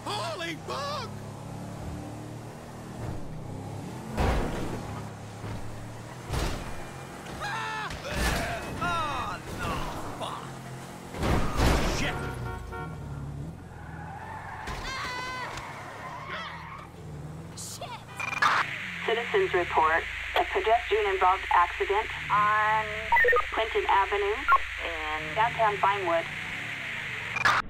Holy fuck! Oh, no, fuck. Shit. Citizens report a pedestrian-involved accident on Clinton Avenue in downtown Vinewood.